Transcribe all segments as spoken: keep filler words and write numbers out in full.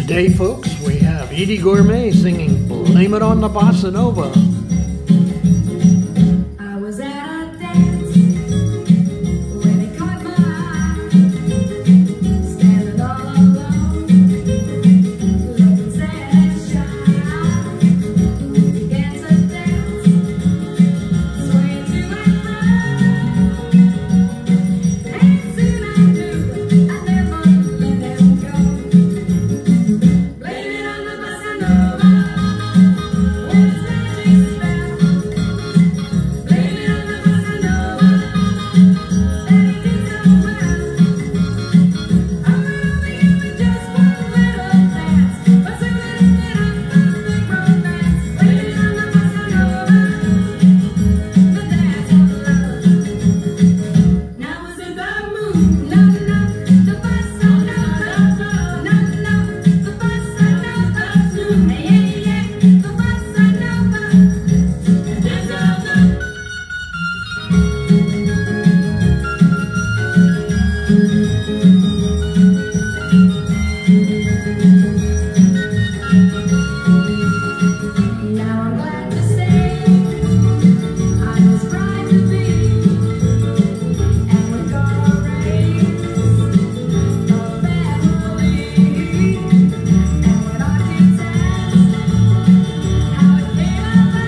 Today, folks, we have Edie Gourmet singing Blame It on the Bossa Nova. I was at a dance when it caught my eye, standing all alone, looking sad and shy. We began to dance, swaying to and fro, and soon I knew I never let them go. Blame it on the Bossa Nova, with its magic spell. Blame it on the Bossa Nova, that it did so well. Oh, we gave it just one little dance, but soon it ended up a big romance. Blame it on the Bossa Nova, the dance of love. Now was in the mood, no, no, the Bossa Nova, no, no, the Bossa Nova, hey, yeah, yeah, the Bossa Nova, the dance of love. Now I'm glad to say I was right to be, and we're gonna raise a family. And when our kids ask how it came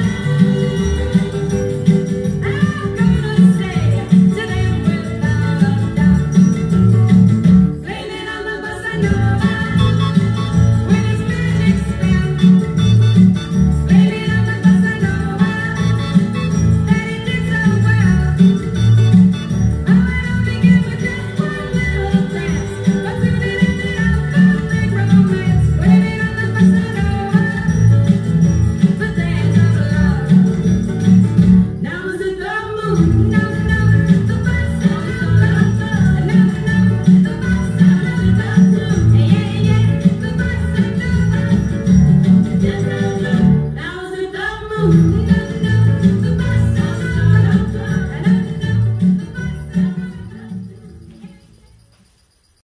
about, I'm gonna say to them without a doubt, blame it on the Bossa Nova.